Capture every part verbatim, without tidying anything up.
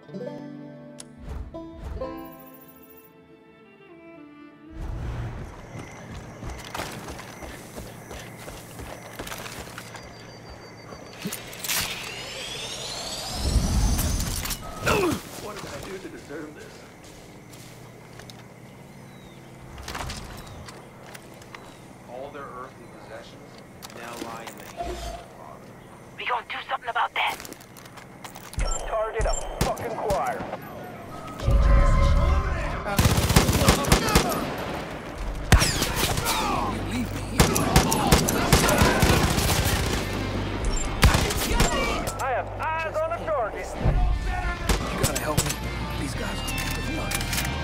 What did I do to deserve this? All their earthly possessions now lie in the hands of the Father. We gonna do something about that? Target a fucking choir. I have eyes on the target. You gotta help me. These guys are nuts.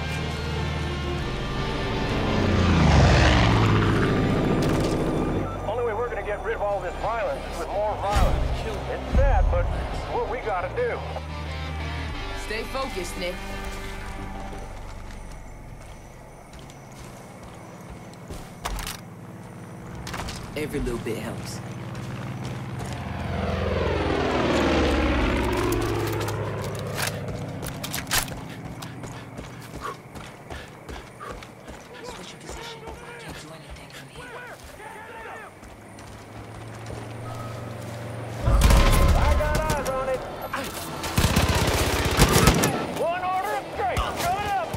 Only way we're gonna get rid of all this violence is with more violence. It's sad, but it's what we gotta do. Stay focused, Nick. Every little bit helps. Switch your position. Can't do anything from here. I got eyes on it. One order of straight. Coming up.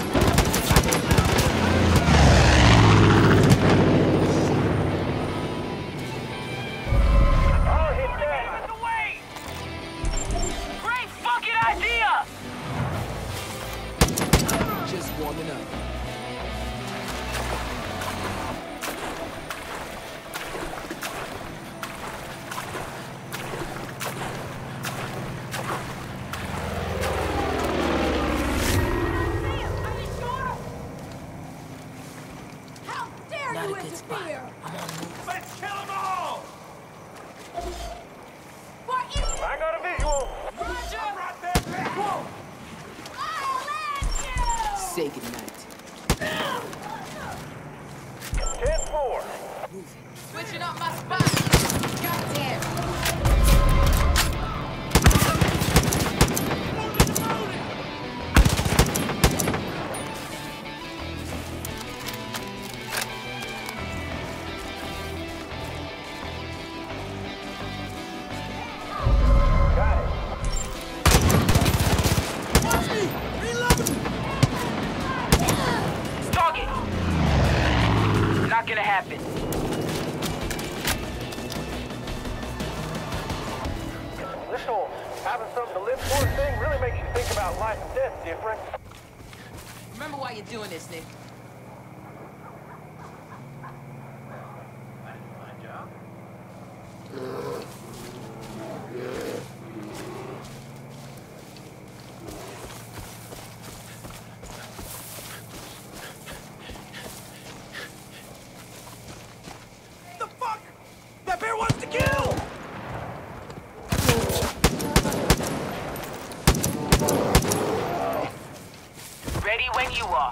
I'll hit that. Away! Great fucking idea! Just warming up. How dare Not you a good spot. interfere? I'm on the move. Let's kill them all. For evil, I got a visual. Roger! I'm right there. Whoa. I'll end you! Say goodnight. ten four. Switching up my spot. Goddamn. Got it. Target! Not gonna happen. This whole having something to live for thing really makes you think about life and death different. Remember why you're doing this, Nick. My job? The fuck? That bear wants to kill! Ready when you are.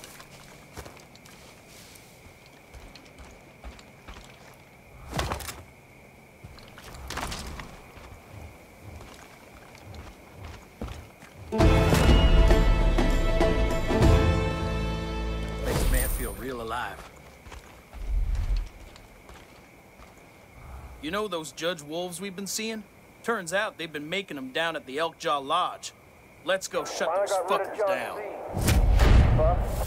Makes a man feel real alive. You know those Judge Wolves we've been seeing? Turns out they've been making them down at the Elkjaw Lodge. Let's go shut Finally those got rid of fuckers John down. C. Fuck.